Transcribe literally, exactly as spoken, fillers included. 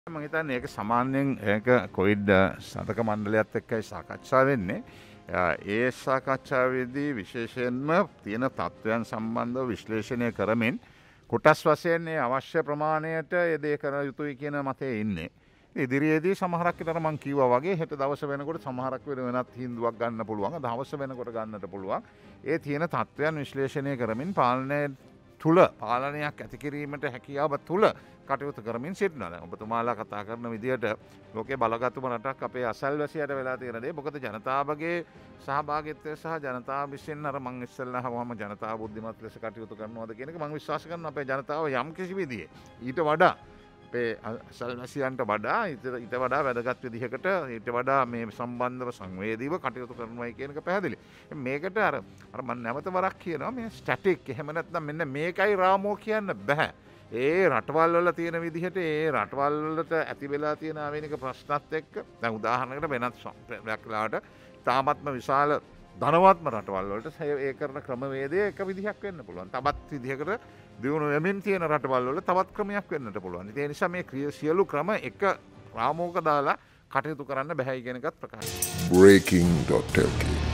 මම හිතන්නේ ඒක සාමාන්‍යයෙන් ඒක කොවිඩ් සතක මණ්ඩලයත් එක්කයි සාකච්ඡා වෙන්නේ. ඒ සාකච්ඡාවේදී විශේෂයෙන්ම තියෙන තත්ත්වයන් සම්බන්ධව විශ්ලේෂණය කරමින් කොටස් වශයෙන් මේ අවශ්‍ය ප්‍රමාණයට ඒ දේ කර යුතුයි කියන මතයේ ඉන්නේ. ඉදිරියේදී සමහරක් විතර මම කිව්වා වගේ හෙට දවස වෙනකොට සමහරක් වෙන වෙනත් හින්දුවක් ගන්න පුළුවන්. දවස වෙනකොට ගන්නට පුළුවන්. ඒ තියෙන තත්ත්වයන් විශ්ලේෂණය කරමින් පාලනය තුල පාලනයක් ඇති කිරීමට හැකියාව තුල කටයුතු කරමින් සිටිනවා. ඔබතුමාලා කතා කරන විදිහට ලෝකේ බලගත්ම රටක් අපේ අසල්වැසියට වෙලා තියෙන දේ මොකද ජනතාවගේ සහභාගීත්වය සහ ජනතාව විසින් අර මං ඉස්සෙල්ලා අහවම ජනතාව බුද්ධිමත් ලෙස කටයුතු කරනවාද කියන එක මං විශ්වාස කරනවා අපේ ජනතාව යම් කිසි විදිහේ ඊට වඩා අපේ අසල්වැසියන්ට වඩා ඊට වඩා වැදගත් විදිහකට ඊට වඩා මේ සම්බන්ධව සංවේදීව කටයුතු කරනවායි කියන එක පැහැදිලි. මේකට අර අර මම නැවත වරක් කියනවා මේ ස්ටැටික් එහෙම නැත්නම් මෙන්න මේකයි රාමෝ කියන්න බෑ. ඒ රටවල් වල තියෙන විදිහට ඒ රටවල් වලට ඇති වෙලා තියෙන ආවේනික ප්‍රශ්නත් එක්ක දැන් උදාහරණයකට වෙනත් වෙලාවට තාමත්ම විශාල ධනවත්ම රටවල් වලට ඒ කරන ක්‍රමවේදය එක විදිහක් වෙන්න පුළුවන්. තවත් විදිහකට දියුණු වෙමින් තියෙන රටවල් වල තවත් ක්‍රමයක් වෙන්නට පුළුවන්. ඒ නිසා මේ සියලු ක්‍රම එක රාමෝක දාලා කටයුතු කරන්න බැහැයි කියන එකත් ප්‍රකාශ. breaking dot l k